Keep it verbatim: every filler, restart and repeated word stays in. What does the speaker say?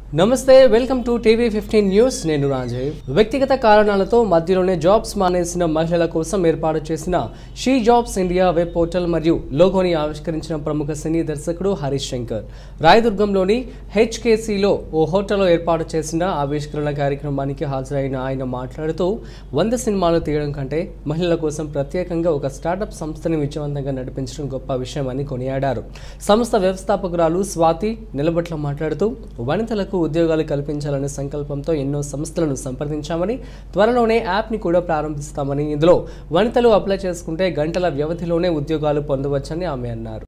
నమస్తే welcome to TV fifteen news నేను రాజీవ్ వ్యక్తిగత కారణాలతో మధ్యలోనే జాబ్స్ మానేసిన మహిళల కోసం ఏర్పాటు చేసిన she jobs India web portal మరియు లోగోని ఆవిష్కరించిన ప్రముఖ సినీ దర్శకుడు హరీష్ శంకర్ రాయదుర్గంలోని హెచ్కేసీలో ఓ హోటల్లో ఏర్పాటు చేసిన ఆవిష్కరణ కార్యక్రమానికి హాజరైన ఆయన మాట్లాడుతూ వంద సినిమాలు తీయడం కంటే మహిళల కోసం ప్రత్యేకంగా ఒక స్టార్టప్ సంస్థని విజయవంతంగా నడిపించడం గొప్ప విషయం అని కొనియాడారు. సంస్థ వ్యవస్థాపకురాలు స్వాతి నిలబట్ల మాట్లాడుతూ వనితలకు ఉద్యోగాలు కల్పించాలనే సంకల్పంతో ఎన్నో సంస్థలను సంప్రదించామని త్వరలోనే యాప్ ని కూడా ప్రారంభిస్తామని ఇందులో వనితలు అప్లై చేసుకుంటే గంటల వ్యవధిలోనే ఉద్యోగాలు పొందవచ్చని ఆమె అన్నారు.